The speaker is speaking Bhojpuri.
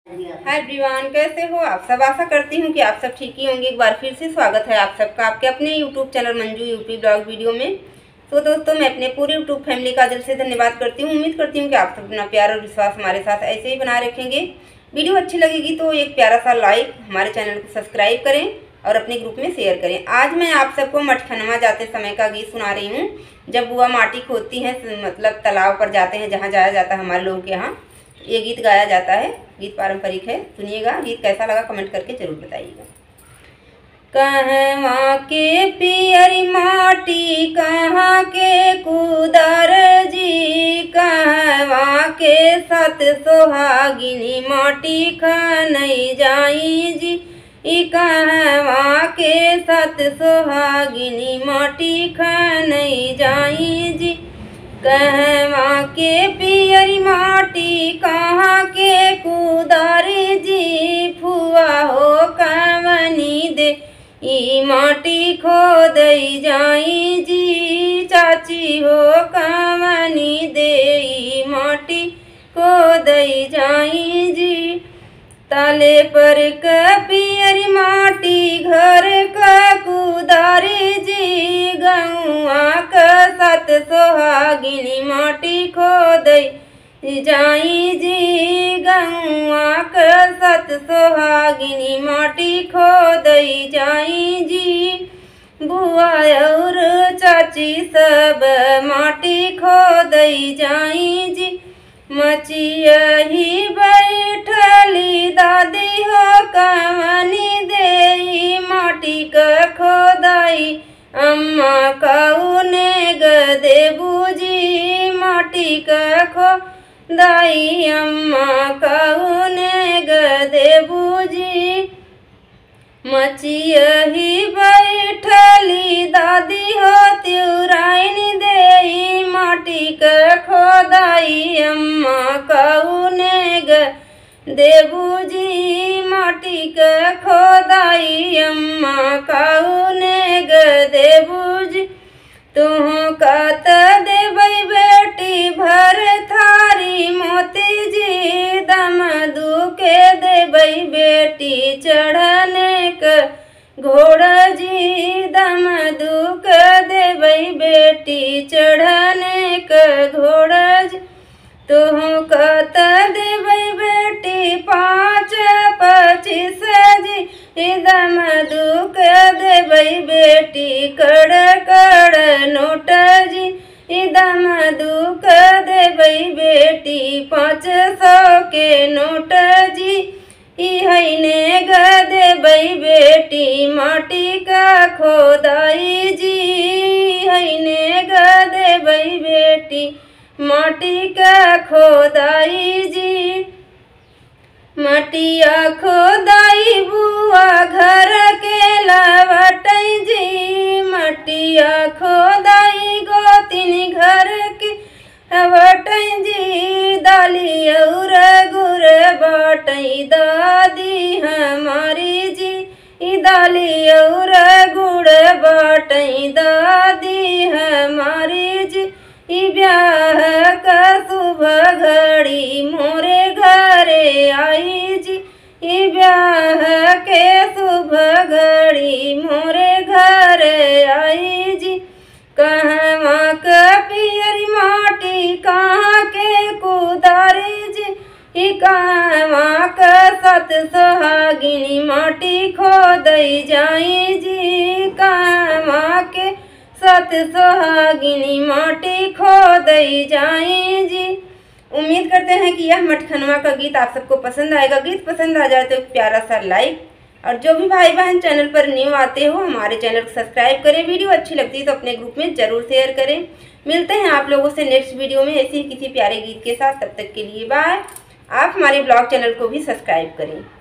हाय एवरीवन, कैसे हो आप सब। आशा करती हूँ कि आप सब ठीक ही होंगे। एक बार फिर से स्वागत है आप सबका आपके अपने YouTube channel Manju UP blog video में। तो दोस्तों, मैं अपने पूरे यूट्यूब फैमिली का दिल से धन्यवाद करती हूँ। उम्मीद करती हूँ कि आप सब अपना प्यार और विश्वास हमारे साथ ऐसे ही बनाए रखेंगे। वीडियो अच्छी लगेगी तो एक प्यारा सा लाइक, हमारे चैनल को सब्सक्राइब करें और अपने ग्रुप में शेयर करें। आज मैं आप सबको मटखनवा जाते समय का गीत सुना रही हूँ। जब बुआ माटी खोदती हैं, मतलब तालाब पर जाते हैं, जहाँ जाया जाता है हमारे लोगों के यहाँ, ये गीत गाया जाता है। गीत पारंपरिक है। सुनिएगा, गीत कैसा लगा कमेंट करके जरूर बताइएगा। कहवा के पियरी माटी, कहाँ के कुदार जी, कहवा के सत सोहागिनी माटी खनई जाई जी। ई कहवा के सत सोहागिनी माटी खनई जाई जी। कहवा के पियरी माटी, कहाँ के कुदारी जी, फुआ हो कवनी दे ई माटी खोदई जाई जी। चाची हो कवनी दे ई माटी खोदई जाई जी। ताले पर पियरी माटी, घर का कुदारी जी, गौआ का सत सोहागिनी माटी खोदई जाई जी। गौआ का सत सोहागिनी माटी खोदई जाई जी। बुआ और चाची सब माटी खोदई जाई जी। मचिया ही बैठली दादी हो कवनी देई माटी का खोदाई। अम्मा कौने गदे बूजी माटी का खोदाई। अम्मा कौने गदे बूजी। मचिया ही बैठली दादी हो त्युराइनी देई माटी का खोदाई। अम्मा कौने गदे बूजी माटी का खोदाई। अम्मा कौने गदे बूजी। तुह कत देबई बेटी भर थारी मोती जी, दम दुखे देबई बेटी चढ़ने का घोड़ा जी। दम दुख देबई बेटी चढ़ने का घोड़ा जी। तुह कत देबई बेटी 5-25 जी, दम दुख देबई बेटी कड़ कड़ नोट जी। दम दुख देबई बेटी 500 के नोट जी। इहने गदेबई बेटी माटी का खोदाई जी। इहने गदेबई बेटी माटी का खोदाई जी। मटिया खोदाई बुआ घर के लवटई जी। मटिया खोदाई गोतिनी घर के लवटई जी। दाली और गुड़ बाटई दादी हमारी जी। दाली और गुड़ बाटई दादी हमारी जी। ब्याह का शुभ घड़ी मोरे घरे आई जी। ब्याह के शुभ घड़ी मोरे घरे आई जी। कहवा का पियरी माटी, कहाँ के कुदारी जी, कहवा का सत सोहागिनी माटी खोदई जाई जी। कहवा के सत सोहागिनी माटी खोदई जाई जी। उम्मीद करते हैं कि यह मटखनवा का गीत आप सबको पसंद आएगा। गीत पसंद आ जाए तो एक प्यारा सा लाइक, और जो भी भाई बहन चैनल पर न्यू आते हो हमारे चैनल को सब्सक्राइब करें। वीडियो अच्छी लगती है तो अपने ग्रुप में जरूर शेयर करें। मिलते हैं आप लोगों से नेक्स्ट वीडियो में ऐसे ही किसी प्यारे गीत के साथ। तब तक के लिए बाय। आप हमारे ब्लॉग चैनल को भी सब्सक्राइब करें।